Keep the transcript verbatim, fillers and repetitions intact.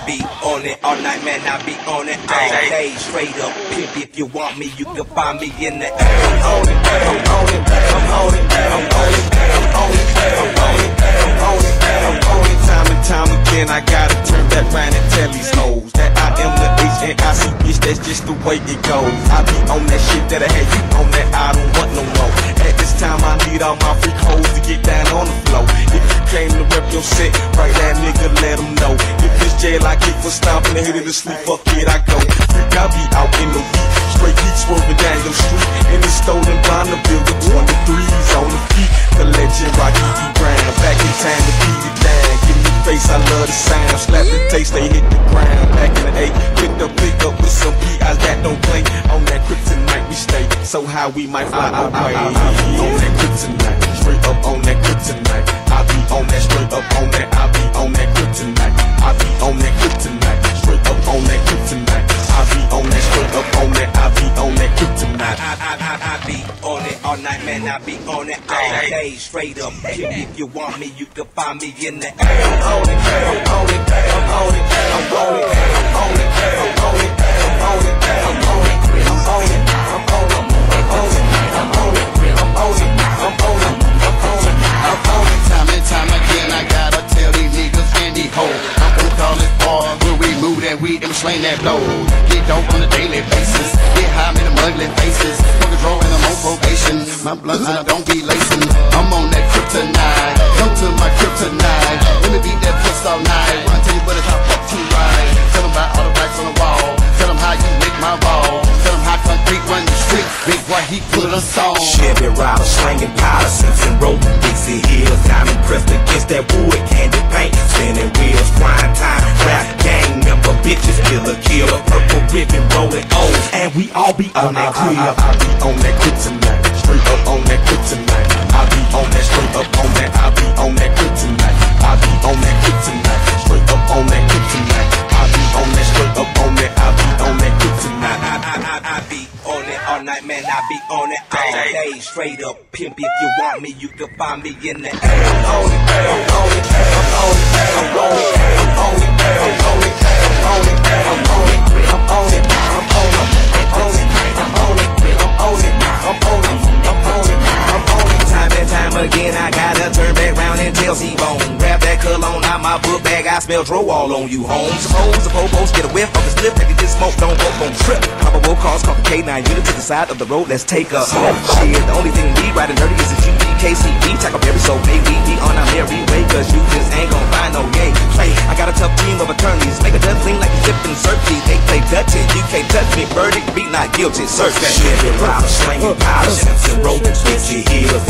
be on it all night, man, I be on it all day. Straight up pimp, if you want me, you can find me in the air. I'm on it, I'm on it, I'm on it, I'm on it, I'm on it, I'm on it, I'm on it, I'm on it. Time and time again, I gotta turn back round and tell these hoes that I am the H and I C, bitch, that's just the way it goes. I be on that shit that I had you on that I don't want no more. At this time, I need all my freak hoes to get down on the floor. If you came to rep your set, right that nigga, let them know. If it's jail, I get for stomping and hit it to sleep, fuck it, I go. Freak, I be out in the beat, straight heat swerving down your street. In the stolen Bonneville with twenty-threes on the feet. The legend Rocky E. Brown, back in time to beat it down. Give me face, I love the sound. Slap the taste, they hit the ground. Back in the eight, picked up, pick up with some P Is that don't play. On that kryptonite we stay, so how we might fly away. I be on that kryptonite, straight up on that kryptonite. I be on that, straight up on that. I be on that kryptonite. I be on that kryptonite, straight up on that kryptonite. I be on that, straight up on that. I be on that kryptonite. I, I, I, I be on it all night, man. I be on it all day. Straight up, if you want me, you can find me in the air. I'm on it, I'm on it, I'm on it, I'm on it, I'm on it, I'm on it, I'm on it, I'm on it, I'm on it, I'm on it, I'm on it, I'm on it, I'm on it, I'm on it, I'm on it, I'm on it. Time and time again, I gotta tell these niggas and these hoes, I'm gonna call it hard when we move that weed and slang that blow. Get dope on a daily basis, get high in them ugly faces. Fuck a draw and I'm on probation. My blunts and I don't be lacing. I'm on that kryptonite. Come to my kryptonite. Let me beat that puss all night. Wanna tell you what it's how fuck to ride. Tell them about all the racks on the wall. Tell them how you make my ball. Tell them how concrete run the street. Big boy, he put us on. Chevy rider, slanging powder, Simpson rope, Dixie Hills, diamond pressed against that wood, candy paint, spinning wheels, prime time, rap gang member, bitches, killer, killer, purple ribbon, rolling O's, and we all be on that clear. I, I, I be on that kryptonite, straight up on that kryptonite. I be on that, straight up on that. I be on that kryptonite. I be on that kryptonite, straight up on that kryptonite. I be on that, straight up on that. I be on that kryptonite. I, I, I, I be on it all night, man. I be on it all day. Straight up pimp, if you want me, you can find me in the air. I'm on it, I'm on it, I'm on it, I'm on it, I'm on it, I'm on it, I'm on it, I'm on it, I'm on it, I'm on it, I'm on it, I'm on it, I'm on it, I'm on it, I'm on it, I'm on it. Time and time again, I gotta turn back round and tell C-Bone. Grab that cologne out my book bag, I smell dro all on you, home. Suppose the popos get a whiff of the slip, they can just smoke, don't go, don't trip. Probable cause, call the K nine unit to the side of the road, let's take a home. Shit, the only thing we riding dirty is the G D K C B. Tack up every soul, may we be on our merry way, cause you just ain't gon' find no game. Play, I got a tough team of attorneys, make a judge lean like you sippin' Surfy. They play Dutchy, you can't touch me, verdict, be not guilty, search that. Chevy rider, slanging powder, Simpson rope, Dixie Hills,